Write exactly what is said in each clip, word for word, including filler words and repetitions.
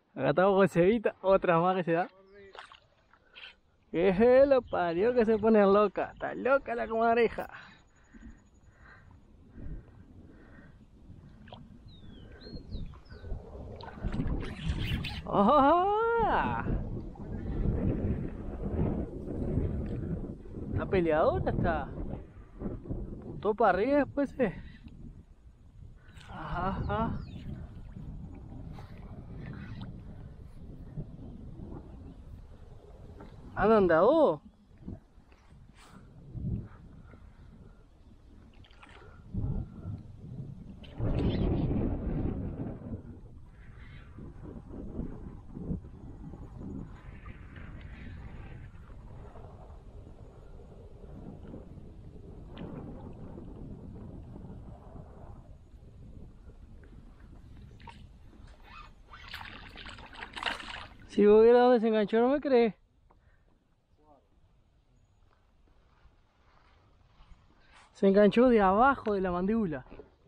Acá estamos con Cevita, otra más que se da. Que lo parió que se pone loca. Está loca la comadreja. ¡Oh! Está peleadora, está. Puntó para arriba después. Eh. Ajá, ajá. ¿Han andado? Si vos vieras dónde se enganchó, no me crees. Se enganchó de abajo de la mandíbula.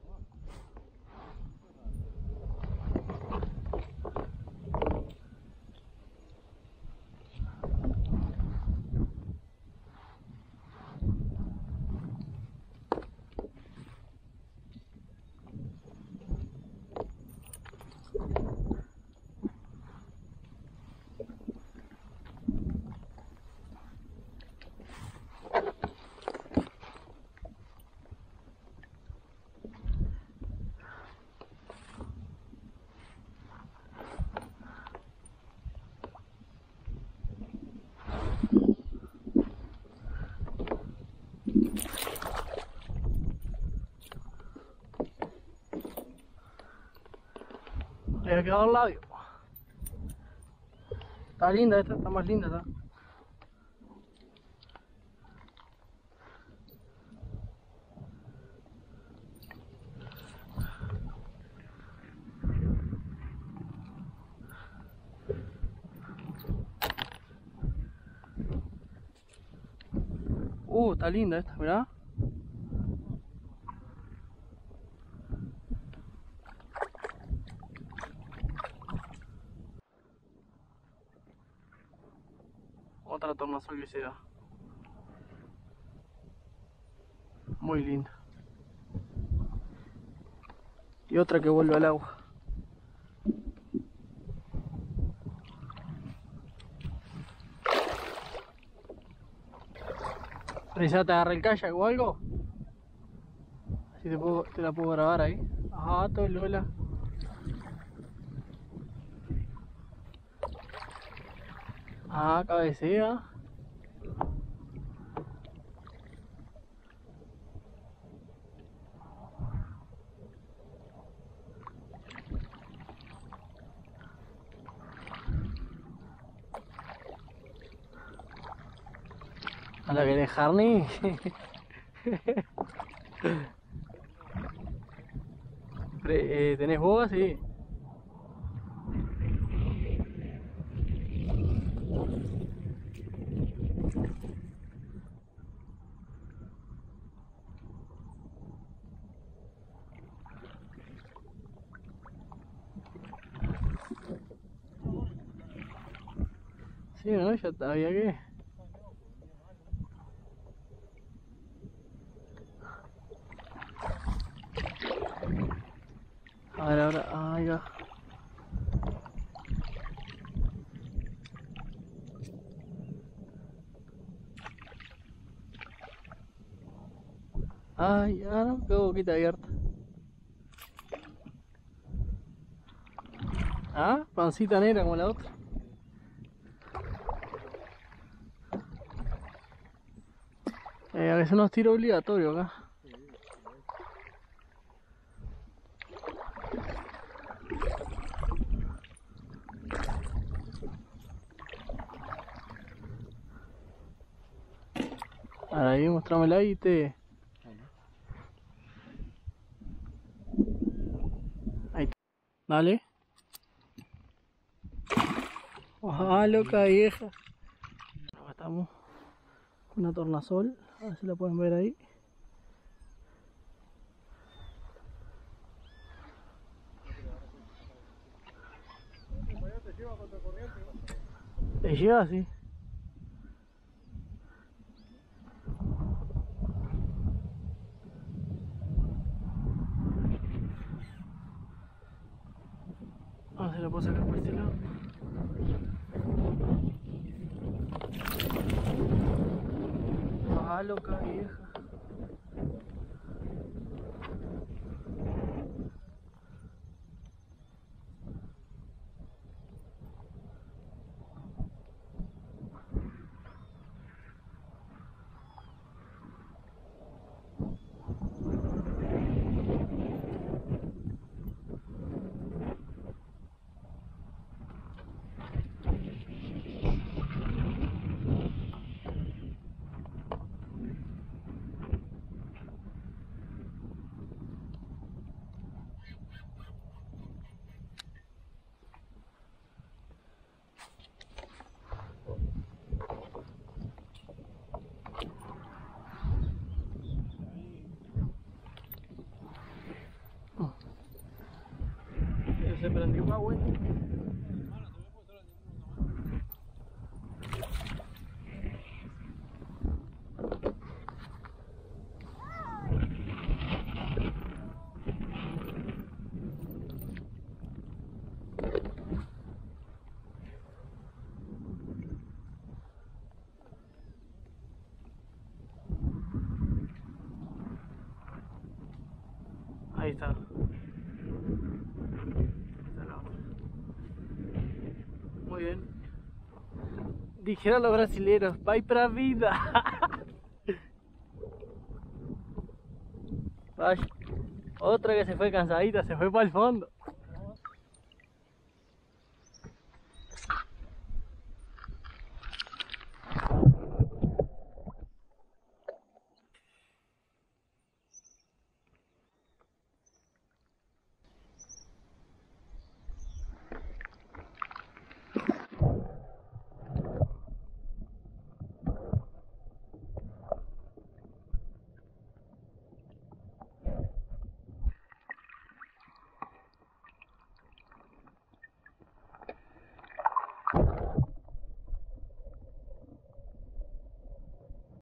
Le ha quedado el labio. Está linda esta, está más linda, ¿está? Uh, está linda esta, mirá. Otra tornasol que se da. Muy linda. Y otra que vuelve al agua. ¿Precisa te agarra el kayak o algo? Así te, puedo, te la puedo grabar ahí. Ajá, todo el Lola. Ah, cabecea. A la que de Harney. eh, ¿Tenés boga? Sí. Sí, ¿no? Ya había que... A ver, ahora... Ahí va. Ay, ah, no, qué boquita abierta. Ah, pancita negra como la otra. Eh, a veces nos tiro obligatorio acá. Ahora ahí, mostrámela ahí y te... Ahí está. Dale. Ah, loca vieja. Acá estamos con una tornasol. A ver si la pueden ver ahí. ¿Te llega así? A ver si lo puedo sacar por este lado. Ah, loca vieja. Se prendió más bueno. Ahí está. Muy bien. Dijeron los brasileros, vai pra vida. Vaya. Otra que se fue cansadita, se fue para el fondo.